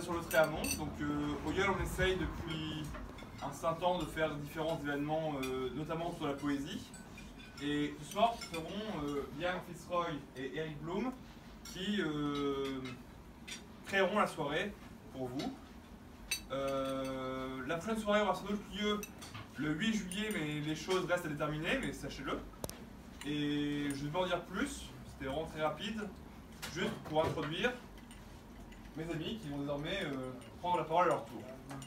sur le Tréamont. Donc au YOL, on essaye depuis un certain temps de faire différents événements, notamment sur la poésie. Et ce soir, ce seront Liam Fitzroy et Eric Bloom qui créeront la soirée pour vous. La prochaine soirée aura sans doute lieu le 8 juillet, mais les choses restent à déterminer, mais sachez-le. Et je ne vais pas en dire plus, c'était vraiment très rapide, juste pour introduire mes amis qui vont désormais prendre la parole à leur tour.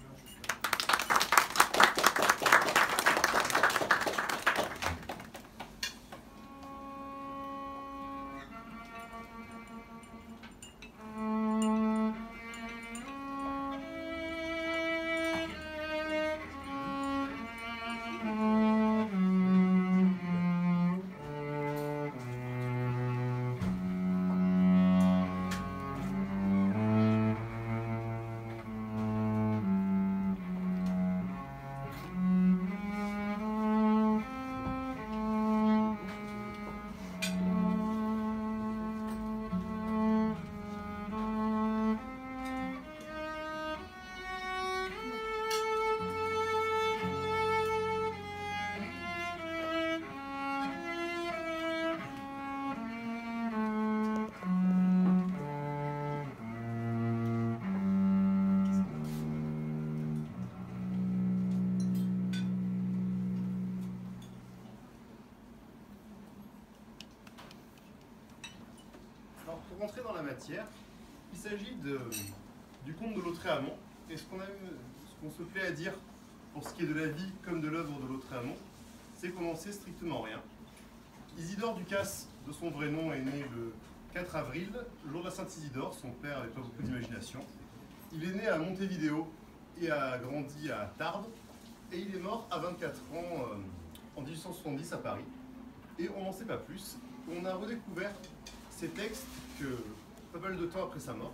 Pour rentrer dans la matière, il s'agit du conte de Lautréamont. Et ce qu'on se plaît à dire pour ce qui est de la vie comme de l'œuvre de Lautréamont, c'est qu'on n'en sait strictement rien. Isidore Ducasse, de son vrai nom, est né le 4 avril, le jour de la Saint-Isidore. Son père n'avait pas beaucoup d'imagination. Il est né à Montevideo et a grandi à Tarbes. Et il est mort à 24 ans en 1870 à Paris. Et on n'en sait pas plus. On a redécouvert ces textes pas mal de temps après sa mort.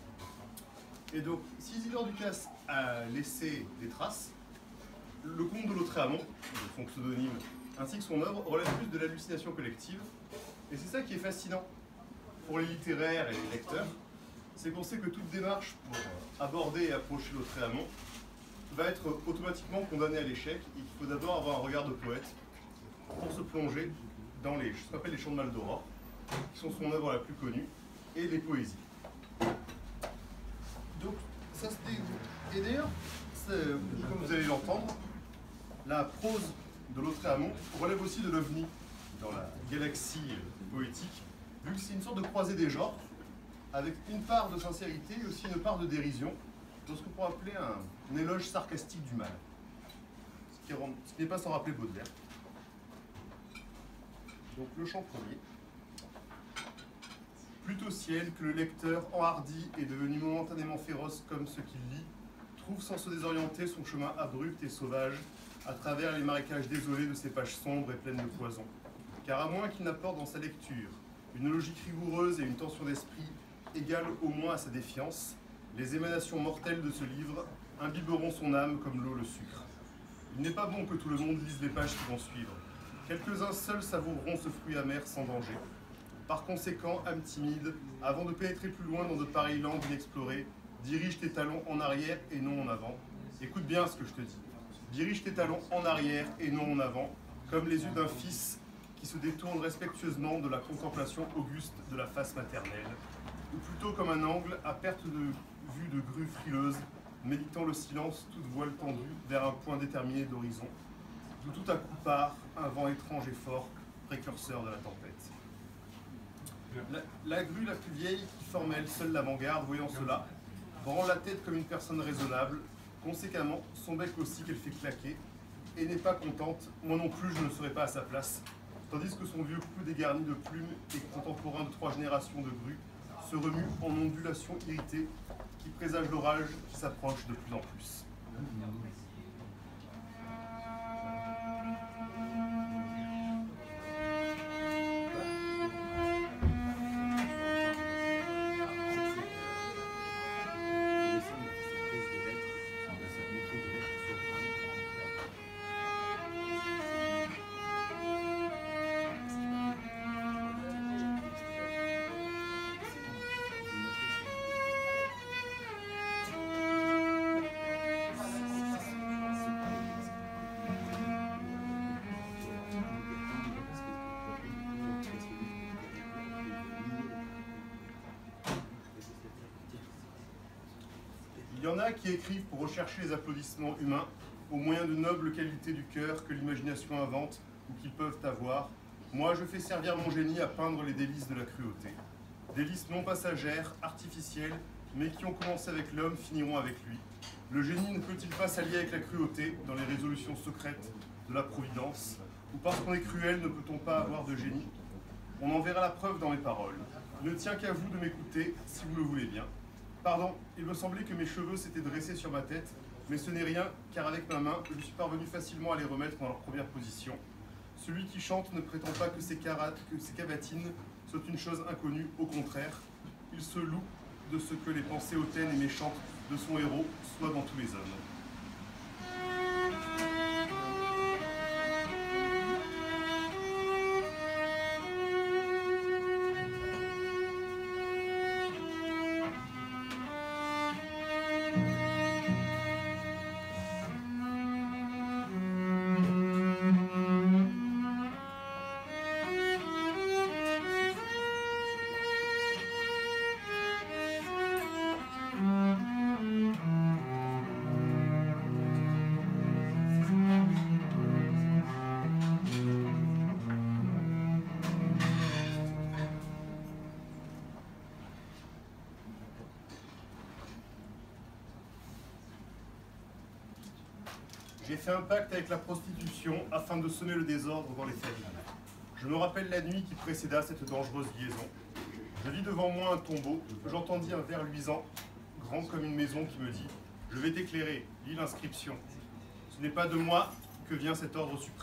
Et donc, si Isidore Ducasse a laissé des traces, le conte de Lautréamont, son pseudonyme, ainsi que son œuvre, relèvent plus de l'hallucination collective. Et c'est ça qui est fascinant pour les littéraires et les lecteurs, c'est qu'on sait que toute démarche pour aborder et approcher Lautréamont va être automatiquement condamnée à l'échec, et qu'il faut d'abord avoir un regard de poète pour se plonger dans ce qu'on appelle les chants de Maldoror, qui sont son œuvre la plus connue, et les poésies. Donc, ça se dit. Et d'ailleurs, comme vous allez l'entendre, la prose de Lautréamont relève aussi de l'ovni dans la galaxie poétique, vu que c'est une sorte de croisée des genres, avec une part de sincérité et aussi une part de dérision, dans ce qu'on pourrait appeler un éloge sarcastique du mal. Ce qui n'est pas sans rappeler Baudelaire. Donc le chant premier. Plutôt ciel que le lecteur enhardi et devenu momentanément féroce comme ce qu'il lit, trouve sans se désorienter son chemin abrupt et sauvage à travers les marécages désolés de ces pages sombres et pleines de poison. Car à moins qu'il n'apporte dans sa lecture une logique rigoureuse et une tension d'esprit égale au moins à sa défiance, les émanations mortelles de ce livre imbiberont son âme comme l'eau le sucre. Il n'est pas bon que tout le monde lise les pages qui vont suivre. Quelques-uns seuls savoureront ce fruit amer sans danger. Par conséquent, âme timide, avant de pénétrer plus loin dans de pareilles langues inexplorées, dirige tes talons en arrière et non en avant. Écoute bien ce que je te dis. Dirige tes talons en arrière et non en avant, comme les yeux d'un fils qui se détourne respectueusement de la contemplation auguste de la face maternelle, ou plutôt comme un angle à perte de vue de grue frileuse, méditant le silence, toute voile tendue vers un point déterminé d'horizon, d'où tout à coup part un vent étrange et fort, précurseur de la tempête. La grue la plus vieille, qui forme elle seule l'avant-garde, voyant cela, branle la tête comme une personne raisonnable, conséquemment, son bec aussi qu'elle fait claquer, et n'est pas contente, moi non plus je ne serais pas à sa place, tandis que son vieux cou dégarni de plumes et contemporain de 3 générations de grues se remue en ondulations irritées qui présagent l'orage qui s'approche de plus en plus. Il y en a qui écrivent pour rechercher les applaudissements humains au moyen de nobles qualités du cœur que l'imagination invente ou qu'ils peuvent avoir. Moi, je fais servir mon génie à peindre les délices de la cruauté. Délices non passagères, artificielles, mais qui ont commencé avec l'homme, finiront avec lui. Le génie ne peut-il pas s'allier avec la cruauté dans les résolutions secrètes de la Providence? Ou parce qu'on est cruel, ne peut-on pas avoir de génie? On en verra la preuve dans mes paroles. Il ne tient qu'à vous de m'écouter, si vous le voulez bien. Pardon, il me semblait que mes cheveux s'étaient dressés sur ma tête, mais ce n'est rien, car avec ma main, je suis parvenu facilement à les remettre dans leur première position. Celui qui chante ne prétend pas que ses cavatines sont une chose inconnue, au contraire. Il se loue de ce que les pensées hautaines et méchantes de son héros soient dans tous les hommes. J'ai fait un pacte avec la prostitution afin de semer le désordre dans les familles. Je me rappelle la nuit qui précéda cette dangereuse liaison. Je vis devant moi un tombeau, j'entendis un ver luisant, grand comme une maison, qui me dit « Je vais t'éclairer, lis l'inscription. Ce n'est pas de moi que vient cet ordre suprême. »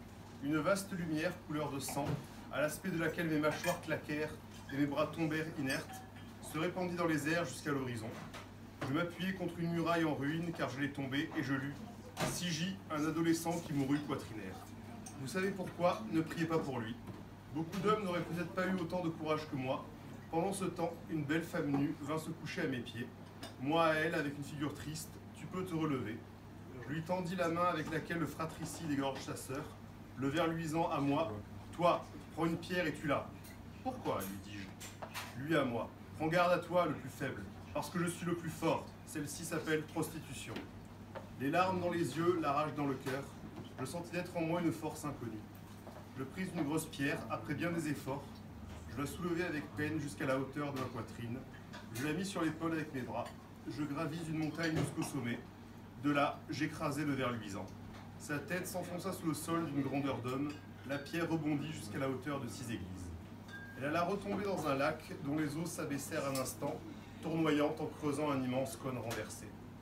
Une vaste lumière, couleur de sang, à l'aspect de laquelle mes mâchoires claquèrent et mes bras tombèrent inertes, se répandit dans les airs jusqu'à l'horizon. Je m'appuyai contre une muraille en ruine car je l'ai tombée et je lus « Sigi, un adolescent qui mourut poitrinaire. » Vous savez pourquoi? Ne priez pas pour lui. Beaucoup d'hommes n'auraient peut-être pas eu autant de courage que moi. Pendant ce temps, une belle femme nue vint se coucher à mes pieds. Moi à elle, avec une figure triste, « Tu peux te relever. » Je lui tendis la main avec laquelle le fratricide égorge sa sœur, le ver luisant à moi. « Toi, prends une pierre et tue-la. »« Pourquoi ?» lui dis-je. Lui à moi. « Prends garde à toi, le plus faible, parce que je suis le plus fort. Celle-ci s'appelle prostitution. » Les larmes dans les yeux, la rage dans le cœur, je sentis naître en moi une force inconnue. Je pris une grosse pierre, après bien des efforts, je la soulevai avec peine jusqu'à la hauteur de ma poitrine, je la mis sur l'épaule avec mes bras, je gravis une montagne jusqu'au sommet, de là, j'écrasai le ver luisant. Sa tête s'enfonça sous le sol d'une grandeur d'homme, la pierre rebondit jusqu'à la hauteur de 6 églises. Elle alla retomber dans un lac dont les eaux s'abaissèrent un instant, tournoyant en creusant un immense cône renversé.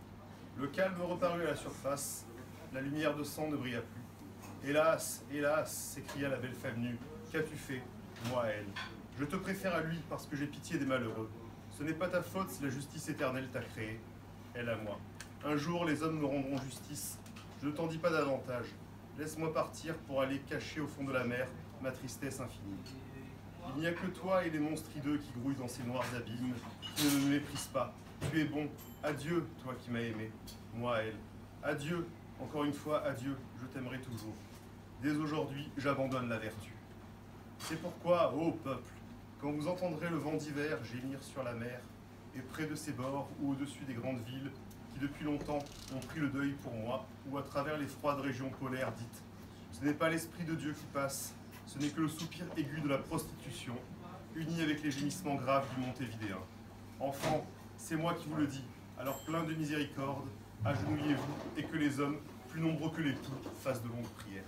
Le calme reparut à la surface, la lumière de sang ne brilla plus. « Hélas, hélas !» s'écria la belle femme nue. « Qu'as-tu fait ?» Moi à elle. « Je te préfère à lui parce que j'ai pitié des malheureux. Ce n'est pas ta faute si la justice éternelle t'a créé. » Elle à moi. « Un jour, les hommes me rendront justice. Je ne t'en dis pas davantage. Laisse-moi partir pour aller cacher au fond de la mer ma tristesse infinie. Il n'y a que toi et les monstres hideux qui grouillent dans ces noirs abîmes, qui ne me méprisent pas. Tu es bon. Adieu, toi qui m'as aimé. Moi à elle. Adieu, encore une fois, adieu, je t'aimerai toujours. Dès aujourd'hui, j'abandonne la vertu. C'est pourquoi, ô peuple, quand vous entendrez le vent d'hiver gémir sur la mer, et près de ses bords ou au-dessus des grandes villes, qui depuis longtemps ont pris le deuil pour moi, ou à travers les froides régions polaires, dites, ce n'est pas l'esprit de Dieu qui passe, ce n'est que le soupir aigu de la prostitution, uni avec les gémissements graves du montévidéen. Enfants, c'est moi qui vous le dis, alors plein de miséricorde, agenouillez-vous et que les hommes, plus nombreux que les poux, fassent de longues prières.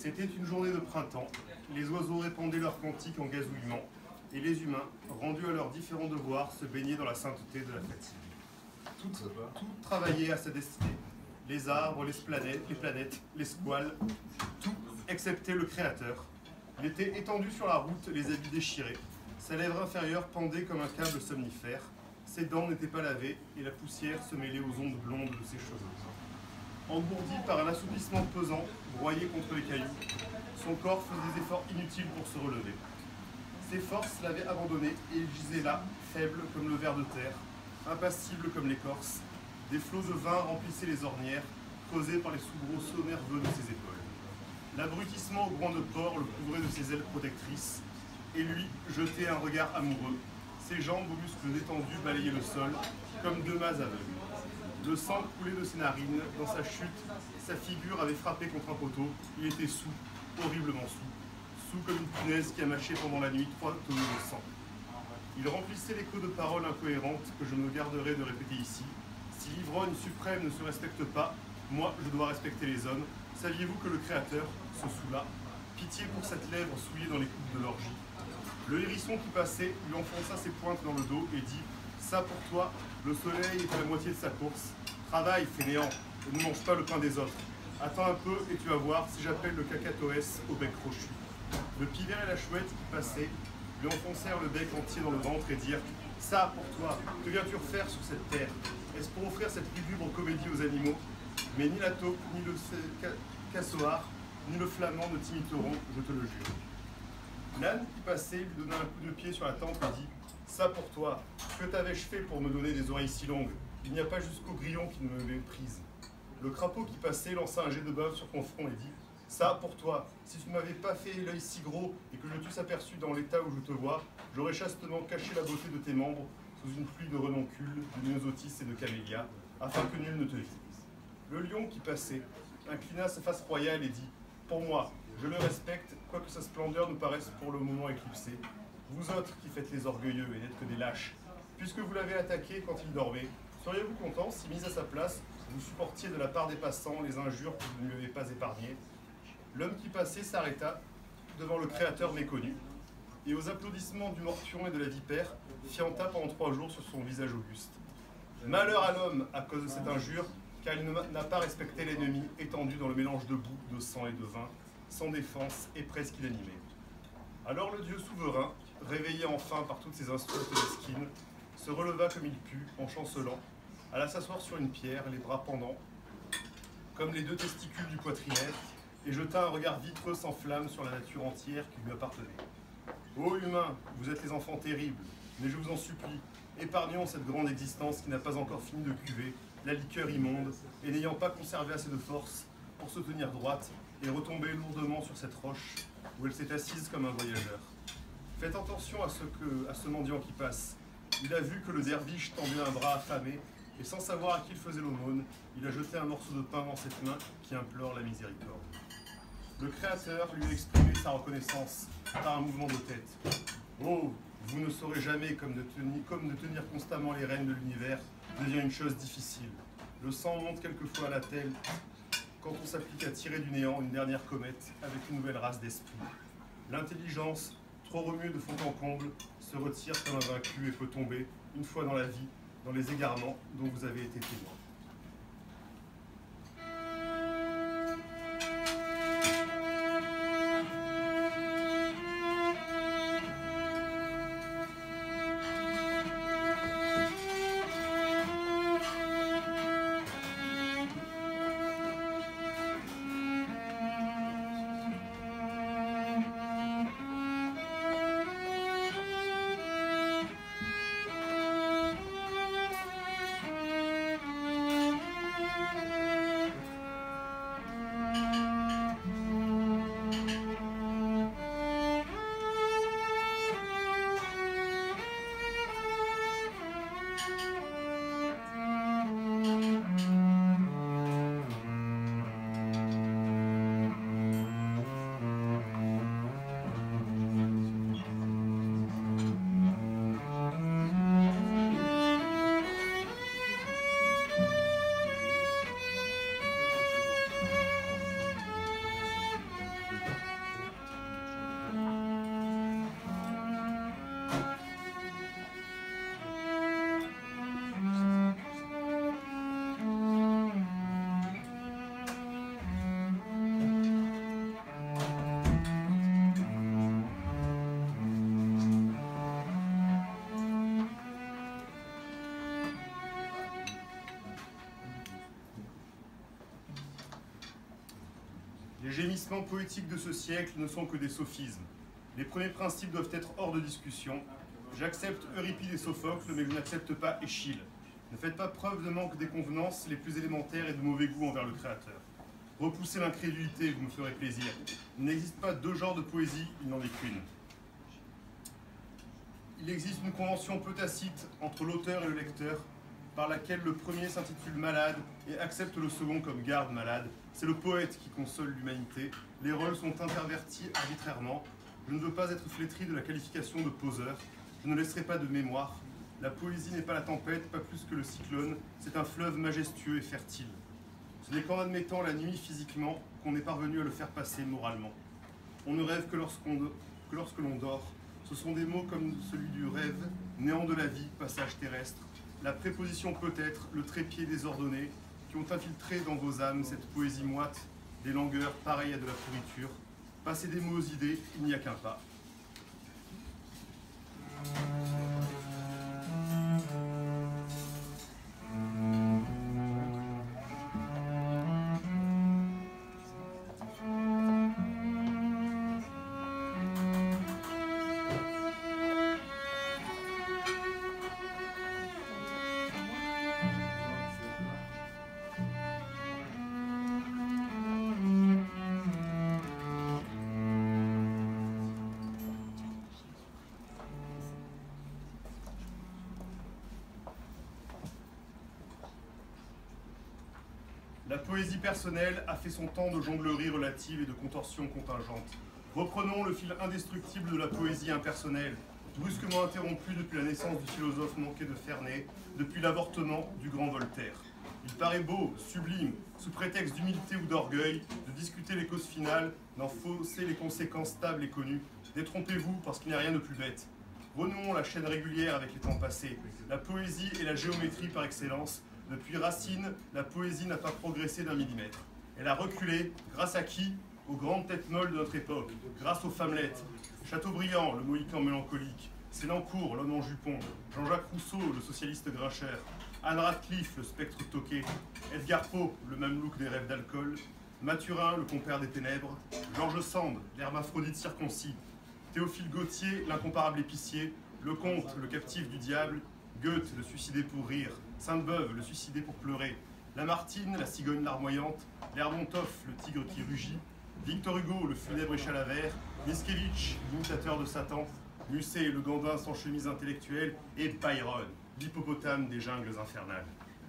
C'était une journée de printemps, les oiseaux répandaient leurs cantiques en gazouillement, et les humains, rendus à leurs différents devoirs, se baignaient dans la sainteté de la fatigue. Tout travaillait à sa destinée. Les arbres, les planètes, les squales, tout, excepté le Créateur. Il était étendu sur la route, les habits déchirés. Sa lèvre inférieure pendait comme un câble somnifère. Ses dents n'étaient pas lavées, et la poussière se mêlait aux ondes blondes de ses cheveux. Engourdi par un assoupissement pesant, broyé contre les cailloux, son corps faisait des efforts inutiles pour se relever. Ses forces l'avaient abandonné et il gisait là, faible comme le ver de terre, impassible comme l'écorce. Des flots de vin remplissaient les ornières, creusées par les soubresauts nerveux de ses épaules. L'abrutissement au groin de porc le couvrait de ses ailes protectrices, et lui jetait un regard amoureux. Ses jambes aux muscles détendus balayaient le sol, comme deux mâts aveugles. Le sang coulait de ses narines, dans sa chute, sa figure avait frappé contre un poteau, il était sous, horriblement sous comme une punaise qui a mâché pendant la nuit 3 tonneaux de sang. Il remplissait l'écho de paroles incohérentes que je me garderai de répéter ici. Si l'ivrogne suprême ne se respecte pas, moi je dois respecter les hommes. Saviez-vous que le Créateur se soula? Pitié pour cette lèvre souillée dans les coupes de l'orgie. Le hérisson qui passait lui enfonça ses pointes dans le dos et dit « Ça pour toi, le soleil est à la moitié de sa course. Travaille, fainéant, et ne mange pas le pain des autres. Attends un peu et tu vas voir si j'appelle le cacatoès au bec crochu. » Le pivert et la chouette qui passaient lui enfoncèrent le bec entier dans le ventre et dirent « Ça pour toi, que viens-tu refaire sur cette terre? Est-ce pour offrir cette lugubre comédie aux animaux? Mais ni la taupe, ni le cassoir, ni le flamand ne t'imiteront, je te le jure. » L'âne qui passait lui donna un coup de pied sur la tempe et dit « Ça pour toi, que t'avais-je fait pour me donner des oreilles si longues? Il n'y a pas jusqu'au grillon qui ne me méprise. » Le crapaud qui passait lança un jet de bave sur ton front et dit « Ça pour toi, si tu ne m'avais pas fait l'œil si gros et que je t'eusse aperçu dans l'état où je te vois, j'aurais chastement caché la beauté de tes membres sous une pluie de renoncules, de myosotis et de camélias, afin que nul ne te vise. » Le lion qui passait inclina sa face royale et dit « Pour moi, je le respecte, quoique sa splendeur nous paraisse pour le moment éclipsée. Vous autres qui faites les orgueilleux et n'êtes que des lâches, puisque vous l'avez attaqué quand il dormait, seriez-vous content si, mis à sa place, vous supportiez de la part des passants les injures que vous ne lui avez pas épargnées? » L'homme qui passait s'arrêta devant le Créateur méconnu, et aux applaudissements du morpion et de la vipère, fienta pendant 3 jours sur son visage auguste. Malheur à l'homme à cause de cette injure, car il n'a pas respecté l'ennemi étendu dans le mélange de boue, de sang et de vin, sans défense et presque inanimé. Alors le dieu souverain, réveillé enfin par toutes ces insultes mesquines, se releva comme il put, en chancelant, alla s'asseoir sur une pierre, les bras pendants, comme les 2 testicules du poitrinaire, et jeta un regard vitreux sans flamme sur la nature entière qui lui appartenait. Ô humains, vous êtes les enfants terribles, mais je vous en supplie, épargnons cette grande existence qui n'a pas encore fini de cuver la liqueur immonde, et n'ayant pas conservé assez de force pour se tenir droite et retomber lourdement sur cette roche où elle s'est assise comme un voyageur. Faites attention à ce mendiant qui passe. Il a vu que le derviche tendait un bras affamé, et sans savoir à qui il faisait l'aumône, il a jeté un morceau de pain dans cette main qui implore la miséricorde. Le Créateur lui a exprimé sa reconnaissance par un mouvement de tête. Oh, vous ne saurez jamais comme de tenir constamment les rênes de l'univers devient une chose difficile. Le sang monte quelquefois à la tête quand on s'applique à tirer du néant une dernière comète avec une nouvelle race d'esprits. L'intelligence, trop remuée de fond en comble, se retire comme un vaincu et peut tomber, une fois dans la vie, dans les égarements dont vous avez été témoin. Les gémissements poétiques de ce siècle ne sont que des sophismes. Les premiers principes doivent être hors de discussion. J'accepte Euripide et Sophocle, mais je n'accepte pas Échille. Ne faites pas preuve de manque des convenances les plus élémentaires et de mauvais goût envers le Créateur. Repoussez l'incrédulité, vous me ferez plaisir. Il n'existe pas deux genres de poésie, il n'en est qu'une. Il existe une convention peu tacite entre l'auteur et le lecteur, par laquelle le premier s'intitule malade et accepte le second comme garde malade. C'est le poète qui console l'humanité. Les rôles sont intervertis arbitrairement. Je ne veux pas être flétri de la qualification de poseur. Je ne laisserai pas de mémoire. La poésie n'est pas la tempête, pas plus que le cyclone. C'est un fleuve majestueux et fertile. Ce n'est qu'en admettant la nuit physiquement qu'on est parvenu à le faire passer moralement. On ne rêve que lorsque l'on dort. Ce sont des mots comme celui du rêve, néant de la vie, passage terrestre. La préposition peut-être, le trépied désordonné, qui ont infiltré dans vos âmes cette poésie moite, des langueurs pareilles à de la pourriture. Passez des mots aux idées, il n'y a qu'un pas. La poésie personnelle a fait son temps de jonglerie relative et de contorsion contingente. Reprenons le fil indestructible de la poésie impersonnelle, brusquement interrompu depuis la naissance du philosophe manqué de Ferney, depuis l'avortement du grand Voltaire. Il paraît beau, sublime, sous prétexte d'humilité ou d'orgueil, de discuter les causes finales, d'en fausser les conséquences stables et connues. Détrompez-vous parce qu'il n'y a rien de plus bête. Renouons la chaîne régulière avec les temps passés. La poésie est la géométrie par excellence. Depuis Racine, la poésie n'a pas progressé d'un millimètre. Elle a reculé, grâce à qui? Aux grandes têtes molles de notre époque, grâce aux femmelettes. Chateaubriand, le mohican mélancolique, Sénancourt, l'homme en jupon, Jean-Jacques Rousseau, le socialiste grincheur, Anne Radcliffe, le spectre toqué, Edgar Poe, le mamelouk des rêves d'alcool, Mathurin, le compère des ténèbres, Georges Sand, l'hermaphrodite circoncis, Théophile Gautier, l'incomparable épicier, Lecomte, le captif du diable, Goethe, le suicidé pour rire, Sainte-Beuve, le suicidé pour pleurer, Lamartine, la cigogne larmoyante, Lermontov, le tigre qui rugit, Victor Hugo, le funèbre échal à verre, Mickiewicz, l'imitateur de Satan, Musset, le gandin sans chemise intellectuelle, et Byron, l'hippopotame des jungles infernales.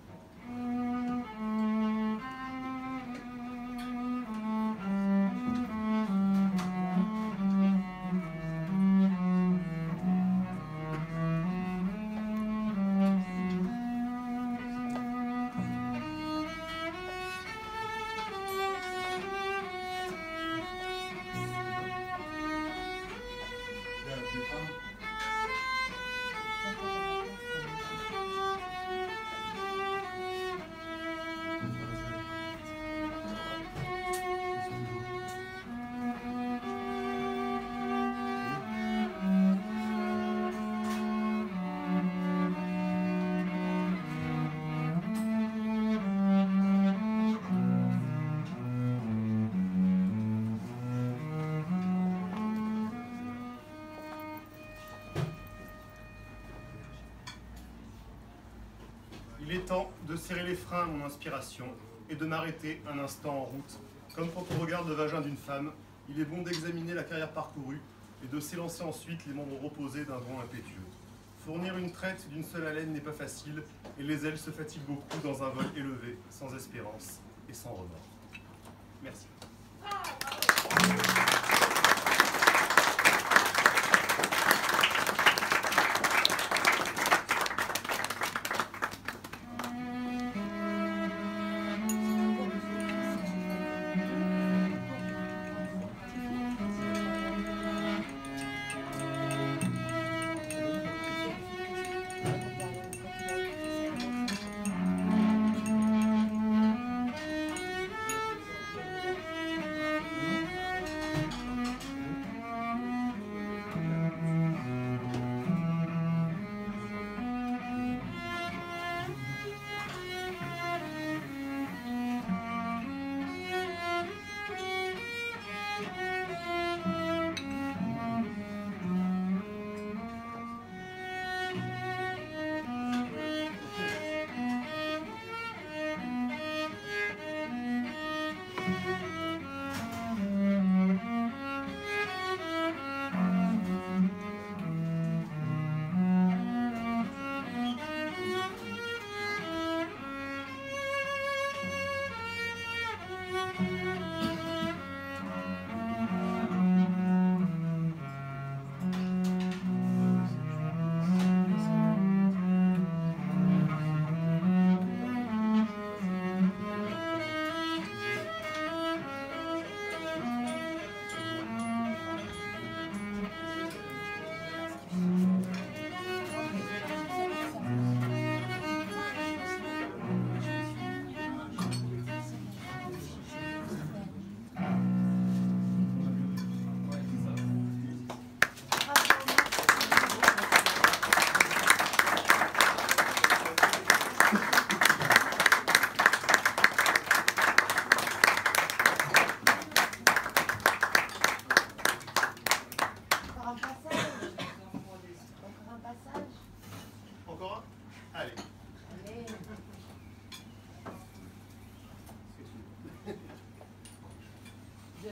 Il est temps de serrer les freins à mon inspiration et de m'arrêter un instant en route. Comme quand on regarde le vagin d'une femme, il est bon d'examiner la carrière parcourue et de s'élancer ensuite les membres reposés d'un vent impétueux. Fournir une traite d'une seule haleine n'est pas facile et les ailes se fatiguent beaucoup dans un vol élevé, sans espérance et sans remords. Merci.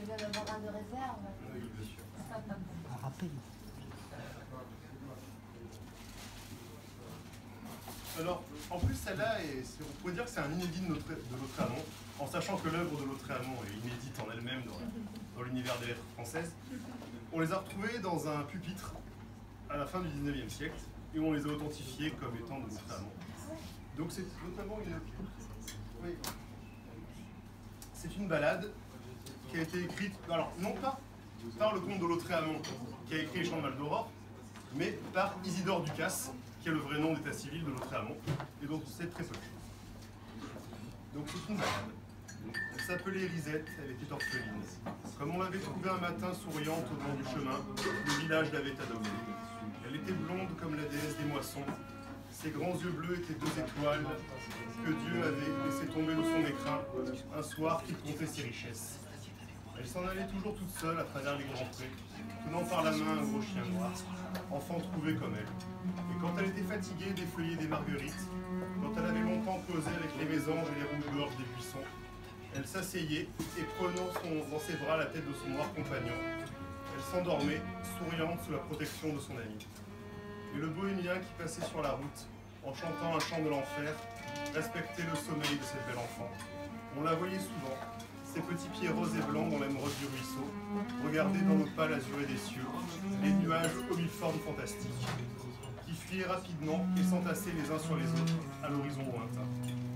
bien d'avoir un de réserve. Oui, bien sûr. Un rappel. Alors, en plus, celle-là, on pourrait dire que c'est un inédit de Lautréamont, en sachant que l'œuvre de Lautréamont est inédite en elle-même dans l'univers des lettres françaises. On les a retrouvés dans un pupitre à la fin du 19e siècle, et on les a authentifiés comme étant de Lautréamont. Donc c'est notamment oui. C'est une ballade qui a été écrite, alors non pas par le comte de Lautréamont, qui a écrit Les Chants de Maldoror, mais par Isidore Ducasse, qui est le vrai nom d'état civil de Lautréamont, et dont on sait très peu de choses. Donc c'est une balade. Elle s'appelait Lisette, elle était orpheline. Comme on l'avait trouvée un matin souriante au bord du chemin, le village l'avait adoptée. Elle était blonde comme la déesse des moissons. Ses grands yeux bleus étaient deux étoiles que Dieu avait laissé tomber de son écrin un soir qu'il comptait ses richesses. Elle s'en allait toujours toute seule à travers les grands prés, tenant par la main un gros chien noir, enfant trouvé comme elle. Et quand elle était fatiguée d'effeuiller des marguerites, quand elle avait longtemps causé avec les mésanges et les rouges-gorges des buissons, elle s'asseyait et prenant dans ses bras la tête de son noir compagnon, elle s'endormait, souriante sous la protection de son ami. Et le bohémien qui passait sur la route, en chantant un chant de l'enfer, respectait le sommeil de cette belle enfant. On la voyait souvent, ses petits pieds roses et blancs dans l'émeraude du ruisseau, regarder dans le pâle azuré des cieux, les nuages aux mille formes fantastiques, qui fuyaient rapidement et s'entassaient les uns sur les autres à l'horizon lointain.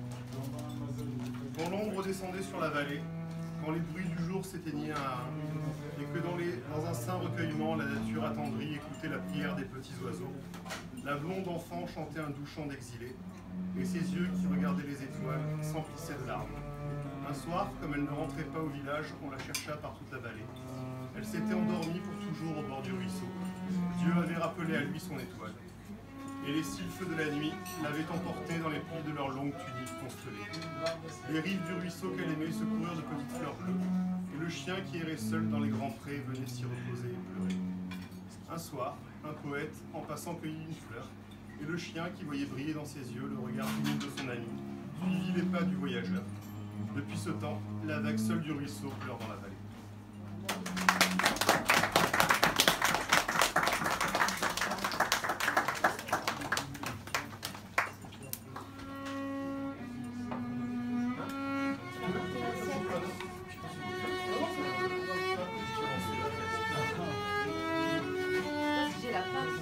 Quand l'ombre descendait sur la vallée, quand les bruits du jour s'éteignaient un à un, et que dans un saint recueillement, la nature attendrie écoutait la prière des petits oiseaux, la blonde enfant chantait un doux chant d'exilé, et ses yeux qui regardaient les étoiles s'emplissaient de larmes. Un soir, comme elle ne rentrait pas au village, on la chercha par toute la vallée. Elle s'était endormie pour toujours au bord du ruisseau. Dieu avait rappelé à lui son étoile. Et les sylphes de la nuit l'avaient emportée dans les plis de leurs longues tuniques constellées. Les rives du ruisseau qu'elle aimait se couvrirent de petites fleurs bleues, et le chien qui errait seul dans les grands prés venait s'y reposer et pleurer. Un soir, un poète, en passant, cueillit une fleur, et le chien qui voyait briller dans ses yeux le regard humide de son ami, suivit les pas du voyageur. Depuis ce temps, la vague seule du ruisseau pleure dans la vallée. J'ai la place.